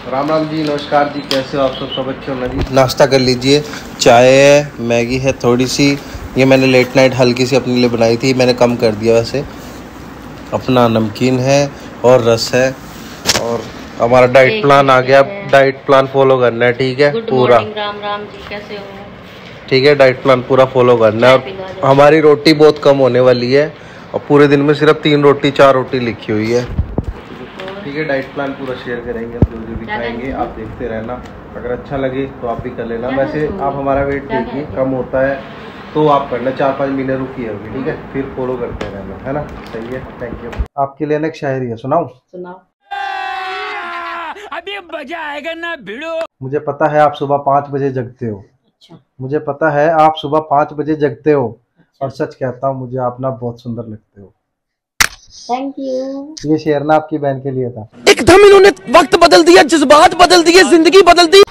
राम राम जी, नमस्कार जी, कैसे हो आप सब अच्छे हो ना जी। नाश्ता कर लीजिए, चाय है, मैगी है थोड़ी सी, ये मैंने लेट नाइट हल्की सी अपने लिए बनाई थी, मैंने कम कर दिया वैसे। अपना नमकीन है और रस है, और हमारा डाइट प्लान आ गया। डाइट प्लान फॉलो करना है, ठीक है पूरा। राम राम जी, कैसे हो? ठीक है, डाइट प्लान पूरा फॉलो करना है। और हमारी रोटी बहुत कम होने वाली है, और पूरे दिन में सिर्फ 3 रोटी 4 रोटी लिखी हुई है। ठीक है, डाइट प्लान पूरा शेयर करेंगे, जो जो दिखाएंगे आप देखते रहना। अगर अच्छा लगे तो आप भी कर लेना। वैसे आप हमारा वेट देखिए, कम होता है तो आप करना, 4-5 महीने रुकिए अभी, ठीक है, फिर फॉलो करते रहना, है ना। सही है, थैंक यू। आपके लिए एक शायरी है, सुनाऊं? सुनाओ। अभी मजा आएगा ना भिड़ो। मुझे पता है आप सुबह 5 बजे जगते हो। अच्छा। मुझे पता है आप सुबह 5 बजे जगते हो। अच्छा। और सच कहता हूँ, मुझे आप ना बहुत सुंदर लगते हो। Thank you. ये शेर ना आपकी बहन के लिए था। एकदम इन्होंने वक्त बदल दिया, जज्बात बदल दिए, जिंदगी बदल दी।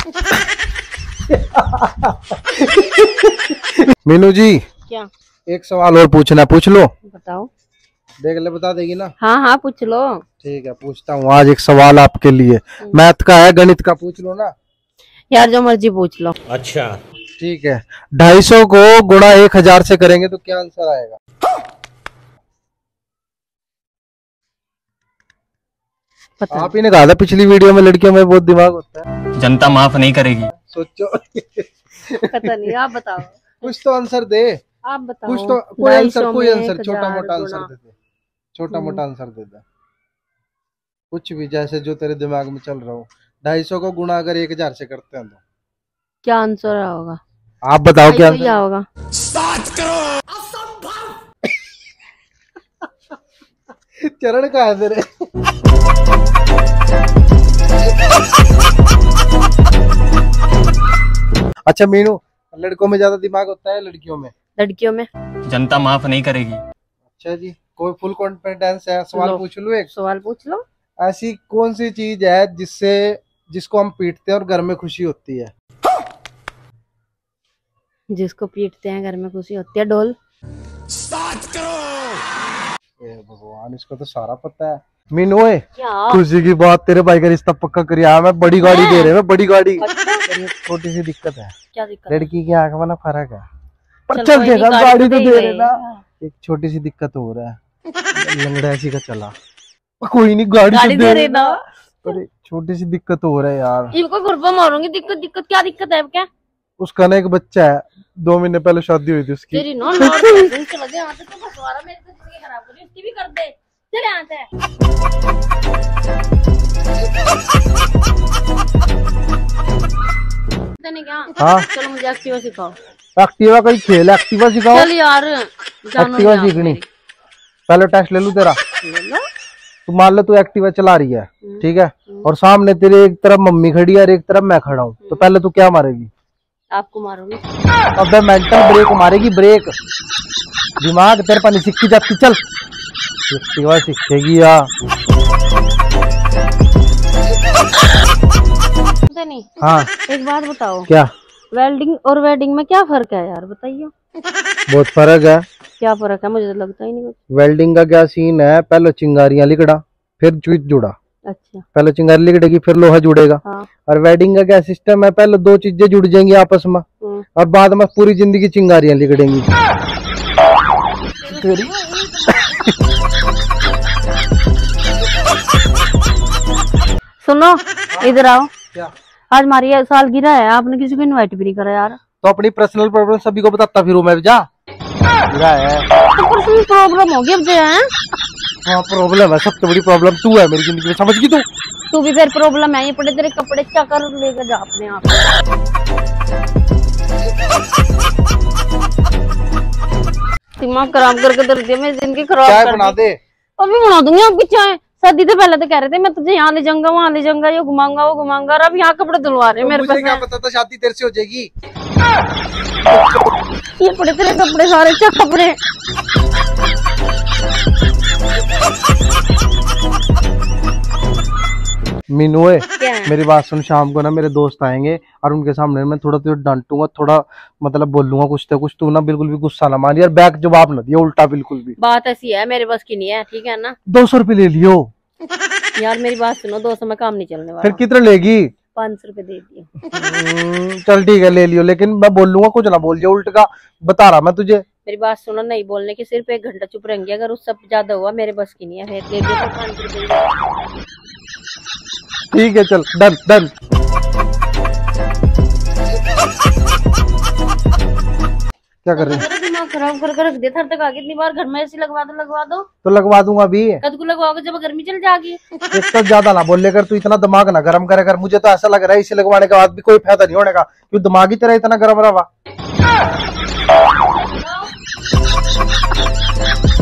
मीनू जी, क्या? एक सवाल और पूछना, पूछ लो। बताओ। देख ले, बता देगी ना? हाँ हाँ, पूछ लो। ठीक है, पूछता हूँ आज एक सवाल आपके लिए। मैथ का है, गणित का, पूछ लो ना। यार जो मर्जी पूछ लो। अच्छा ठीक है, 250 को गुणा 1000 से करेंगे तो क्या आंसर आएगा? पता आप ही ने कहा था पिछली वीडियो में लड़कियों में बहुत दिमाग होता है। जनता माफ नहीं करेगी। सोचो। पता नहीं, आप बताओ। कुछ तो आंसर दे। आप बताओ। कुछ तो, कोई आंसर छोटा मोटा आंसर दे दे। छोटा मोटा आंसर दे दे, कुछ भी, जैसे जो तेरे दिमाग में चल रहा हो। 250 को गुणा अगर 1000 से करते हैं तो क्या आंसर होगा? आप बताओ क्या आंसर होगा? 7 करोड़। चरण का है तेरे। अच्छा मीनू, लड़कों में ज्यादा दिमाग होता है लड़कियों में? लड़कियों में। जनता माफ नहीं करेगी। अच्छा जी, कोई फुल कॉन्फिडेंस है? सवाल पूछ लूं एक? सवाल पूछ लो। ऐसी कौन सी चीज है जिसको हम पीटते हैं और घर में खुशी होती है? जिसको पीटते हैं घर में खुशी होती है? ढोल। 7 करोड़। भगवान, इसको तो सारा पता है। मीनू क्या खुशी की बात, तेरे भाई का रिश्ता पक्का करिया। मैं बड़ी गाड़ी दे रहे हैं, बड़ी गाड़ी। छोटी सी दिक्कत है। क्या दिक्कत? लड़की की आंख में ना फर्क है, पर चल चल देगा, गाड़ी तो दे रहे ना। हाँ। एक छोटी सी दिक्कत हो रहा है, लंगड़ा ऐसी का चला। कोई नहीं, गाड़ी तो दे रहे ना। अरे छोटी सी दिक्कत हो रहा है यार। इनको गुरबा मारूंगी। दिक्कत क्या दिक्कत है क्या? उसका ना एक बच्चा है, 2 महीने पहले शादी हुई थी उसकी। तेरी नो चला दे यहाँ से, तो बसवारा मेरे को जिंदगी खराब करी, उसकी भी कर दे। चले यहाँ से। क्या? हाँ चलो मुझे एक्टिवा सिखाओ। एक्टिवा का ही खेल, एक्टिवा सिखाओ। चल यार, एक्टिवा सीखनी, पहले टेस्ट ले लूं तेरा। तू मान लो तू एक्टिवा चला रही है, ठीक है, और सामने तेरे एक तरफ मम्मी खड़ी है और एक तरफ मैं खड़ा हूँ, तो पहले तू क्या मारेगी? आपको मारूंगी। अबे मेंटल ब्रेक मारेगी, ब्रेक। दिमाग तेरे पर नहीं सीखी जाती। चल, एक्टिवा सीखेगी या नहीं? हाँ, एक बात बताओ। क्या? वेल्डिंग और वेडिंग में क्या फर्क है यार, बताइए। बहुत फर्क है। क्या फर्क है? मुझे तो लगता ही नहीं कुछ। वेल्डिंग का क्या सीन है, पहले चिंगारियां लिकड़ा, फिर स्विच जुड़ा। अच्छा। पहले चिंगारी लिकड़ेगी, फिर लोहा जुड़ेगा। हाँ। और वेडिंग का क्या सिस्टम है, पहले 2 चीजें जुड़ जाएंगी आपस में, और बाद में पूरी जिंदगी चिंगारियां लिकड़ेंगी। सुनो, इधर आओ। क्या? आज हमारी सालगिरह है, आपने किसी को इनवाइट भी नहीं करा यार। तो अपनी पर्सनल प्रॉब्लम सभी को बताता फिर मैं जा। है तो पर्सनल प्रॉब्लम हो गया मुझे है। हाँ, प्रॉब्लम है, सबसे बड़ी प्रॉब्लम तू है मेरी जिंदगी में, समझ गई तू? तू भी फिर प्रॉब्लम है। ये पड़े तेरे कपड़े चकर लेकर जा अपने आप। दिमाग खराब करके दे दिया मेरी जिंदगी खराब। चाय बना दे। अभी बना दूंगी आपकी चाय। शादी से पहले तो कह रहे थे मैं तुझे यहाँ ले जाऊंगा, वहाँ ले जाऊंगा, ये घुमाऊंगा, वो घुमाऊंगा, और अब यहाँ कपड़े धुलवा रहे हैं मेरे पास। क्या पता था शादी तेरे से हो जाएगी। ये पड़े तेरे कपड़े सारे कपड़े। मीनू मेरी बात सुन, शाम को ना मेरे दोस्त आएंगे और उनके सामने मैं थोड़ा तुझे डांटूंगा, थोड़ा मतलब बोलूंगा कुछ तो कुछ, तू ना बिल्कुल भी गुस्सा ना मान यार, बैक जवाब ना दिया उल्टा बिल्कुल भी। बात ऐसी है, मेरे बस की नहीं है, ठीक है ना? 200 रुपये ले लियो। यार मेरी बात सुनो, 200 में काम नहीं चलने वाला। फिर कितने लेगी? 500 रुपए दे दिए। चल ठीक है ले लियो, लेकिन मैं बोल लूंगा, कुछ ना बोल, जो उल्ट का बता रहा मैं तुझे। मेरी बात सुनो, नहीं बोलने की, सिर्फ 1 घंटा चुप रहेंगे, अगर उससे ज्यादा हुआ मेरे बस की नहीं है। फिर ले दिए तो 500 रुपए। ठीक है चल, डन डन। क्या कर रही है? मेरा दिमाग खराब कर रख दिया। थर तक आगे इतनी बार घर में ऐसी लगवा दो। तो लगवा दूंगा अभी। कद को लगवाओगे जब गर्मी चल जाएगी। एक तो ज्यादा ना बोले कर, तू इतना दिमाग ना गर्म करे कर। मुझे तो ऐसा लग रहा है इसे लगवाने के बाद भी कोई फायदा नहीं होने का, क्यों दिमाग ही तेरा इतना गर्म रहा।